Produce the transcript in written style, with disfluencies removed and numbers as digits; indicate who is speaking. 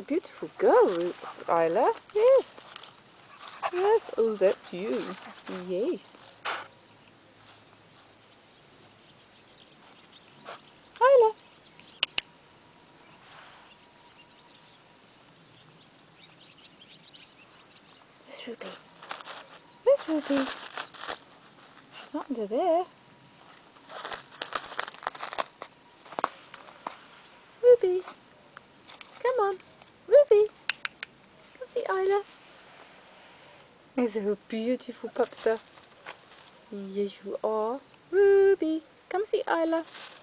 Speaker 1: beautiful girl, Isla. Yes. Yes, oh, that's you. Yes. Isla. Where's Ruby? Where's Ruby? She's not under there. Ruby. Come on. Ruby. Come see Isla. Is a beautiful pupster. Yes, you are. Ruby. Come see Isla.